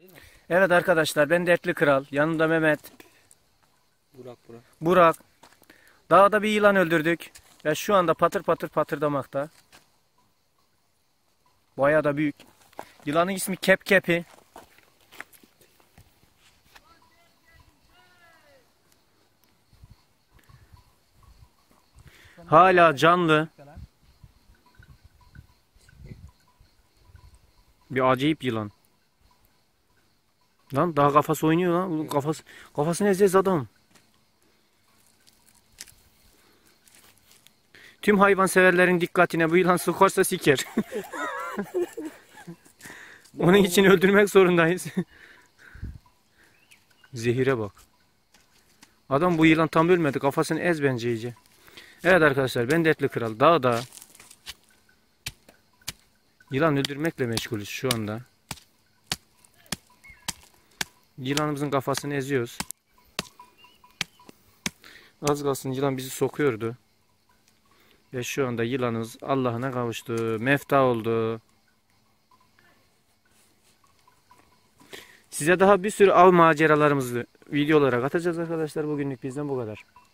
Evet arkadaşlar, ben Dertli Kral. Yanımda Mehmet, Burak. Dağda bir yılan öldürdük. Ve şu anda patır patır patırdamakta. Bayağı da büyük. Yılanın ismi Kepkepi. Hala canlı. Bir acayip yılan. Lan daha kafası oynuyor lan. Kafasını ezeceğiz adam. Tüm hayvanseverlerin dikkatine, bu yılan sokarsa siker. Onun için öldürmek zorundayız. Zehire bak. Adam bu yılan tam ölmedi. Kafasını ez bence iyice. Evet arkadaşlar, ben Dertli Kral. Dağda yılan öldürmekle meşgulüz şu anda. Yılanımızın kafasını eziyoruz. Az kalsın yılan bizi sokuyordu. Ve şu anda yılanımız Allah'ına kavuştu. Mefta oldu. Size daha bir sürü av maceralarımızı video olarak atacağız arkadaşlar. Bugünlük bizden bu kadar.